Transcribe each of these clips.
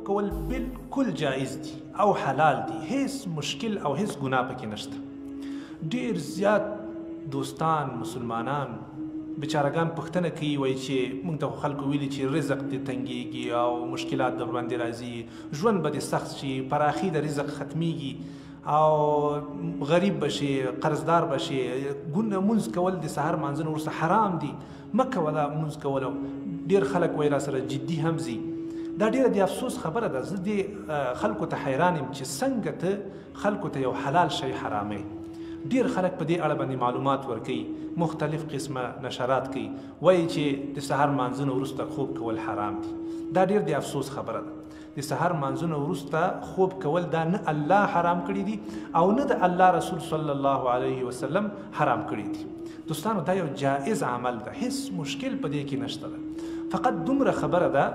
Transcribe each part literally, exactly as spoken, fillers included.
کول بالکل جایز دي او حلال دي، هیڅ مشکل او هیڅ ګناه پکې نشته. ډېر زیات دوستان مسلمانان بیچارهګان پوښتنه کوي، وایي چې موږ ته خلکو ویلي چې رزق دې تنګېږي او مشکلات در باندې راځي، ژوند به دې سخت شي، پراخي د رزق ختمیږي او غریب بشي، قرضدار بشي، مونځ کول د سهار مانځه نه وروسته حرام دي، مه کوله مونځ کول. ډېر خلک وایي را سره جدي هم ځي. دا ډېره د افسوس خبره ده. زه دې خلکو ته حیران یم چې څنګه ته خلکو ته یو حلال شی حراموي. ډېر خلک په دې اړه باندې معلومات ورکوي، مختلف قسمه نشرات کوي، وایي چې د سهار مانځه نه وروسته خوب کول حرام دي. دا ډېر د افسوس خبره ده. د سهار مانځه نه وروسته خوب کول دا نه الله حرام کړي دي او نه د الله رسول صلی الله علیه وسلم حرام کړي دي. دوستانو دا یو جائز عمل ده، هیڅ مشکل په دې کې نشته ده. فقط دومره خبره ده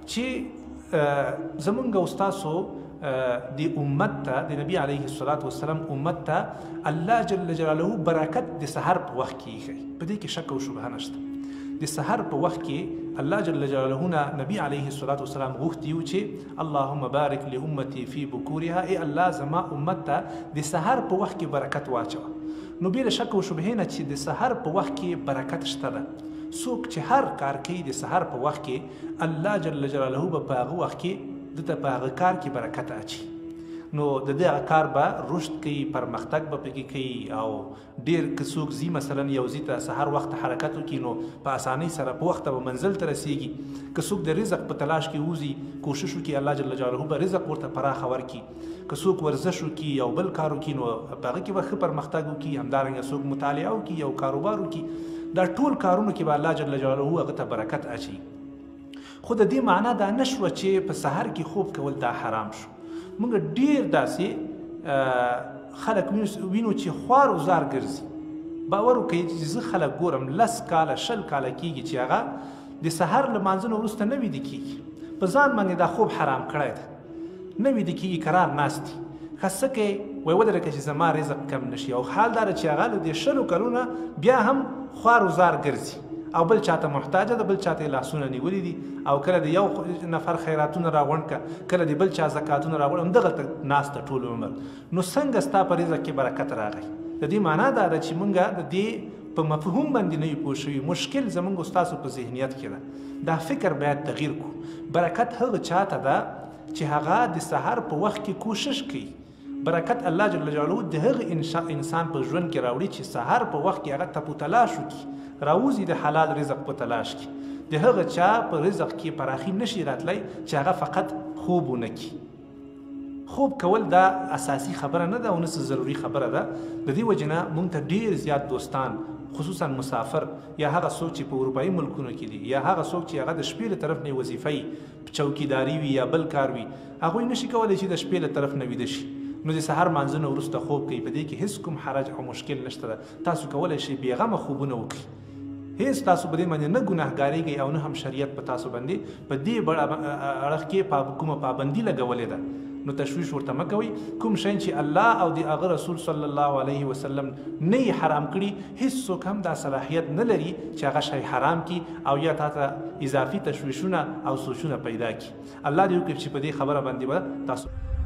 چې زمونږ او ستاسو د امت ته، د نبي علیه الصلاة والسلام امت ته الله جل جلاله برکت د سحر په وخت کې ایښی، په دې کې شک او شبهه نشته. د سحر په وخت کې الله جل جلاله نه نبي علیه الصلاة والسلام غوښتي و چې اللهم بارک لامتی فی بکورها، ای الله زما امت ته د سحر په وخت کې برکت واچوه. نو بې له شک او شبهې نه چې د سحر په وخت کې برکت شته ده. څوک چې هر کار کوي د سحر په وخت کې، الله جل جلاله به په هغه وخت کې دته په هغه کار کې برکت اچي. نو د دې کار به رشد کوي، پرمختګ به پکې کوي. او ډېر که څوک ځي مثلا یو ځي ته سحر وخت حرکت وکړي نو په اسانۍ سره په وخته به منزل ته رسیږي. که څوک د رزق په تلاش کې وځي، کوشش وکړي الله جل جلاله به رزق ورته پراخه ورکړي. که څوک ورزش وکړي یو بل کار وکړي نو په هغه کې به ښه پرمختګ وکړي. همدارنګه څوک مطالعه وکړي، یو کاروبار وکړي، دا ټول کارونو کې به الله جل جلاله هغه ته برکت اچي. خو د دې معنا دا نشوه چې په سحر کې خوب کول دا حرام شو. موږ ډېر داسې خلک وینو چې خوار و زار ګرځي. باور وکړئ چې زه خلک ګورم لس کاله شل کاله کېږي چې هغه د سحر له مانځه نه وروسته نه ویده کېږي، په ځان باندې دا خوب حرام کړی ده، نه ویده کېږي، قرار ناست دي. ښه څه کوي؟ وایي ودرېږه چې زما رزق کم نه شي. او حال دا ده چې هغه له دې شلو کلونه بیا هم خوار و زار ګرځي او بل چاته محتاجه ده، بل چاته لاسونه نیولي دي، او کله د یو نفر خیراتونه راغونډ که، کله د بل چا زکاتونه راغونډ، همدغلته ناسته ټول عمر. نو څنګه ستا په رزق کې برکت راغی؟ د دې معنا دا ده چې موږ د دې په مفهوم باندې نه یو پوه شوي. مشکل زموږ او ستاسو په ذهنیت کې ده. دا فکر باید تغییر کړو. برکت هغه چاته ده چې هغه د سحر په وخت کې کوشش کوي. برکت الله جل جلاله د هغه انسان په ژوند کې راوړي چې سحر په وخت کې هغه تپو تلاش وکړي، راوځي د حلال رزق په تلاش کې. د هغه چا په رزق کې پراخي نشي راتلی چې هغه فقط خوب ونه کړي. خوب کول دا اساسي خبره نه ده او نه ضروري خبره ده. د دې وجې نه موږ ته ډېر زیات دوستان، خصوصا مسافر یا هغه څوک چې په اروپایي ملکونو کې دي، یا هغه څوک چې هغه د شپې له طرف نه وظیفه چوکیداري وي یا بل کار وي، هغوی نشي کولی چې د شپې له طرف نه ویده شي. نو د سحر مانځه نه وروسته خوب کوي، په دې کې هیڅ کوم حرج او مشکل نشته ده. تاسو کولی شئ بېغمه خوبونه وکړئ، هیڅ تاسو په دې باندې نه ګناهګارېږئ او نه هم شریعت په تاسو باندې په دې اړخ کې کومه پابندي لګولې ده. نو تشویش ورته مه کوئ. کوم شی چې الله او د هغه رسول صلی الله علیه وسلم نه یې حرام کړي، هیڅوک هم دا صلاحیت نه لري چې هغه شی حرام کړي او یا تا ته اضافي تشویشونه او سوچونه پیدا کړي. الله دې وکړي چې په دې خبره باندې به تاسو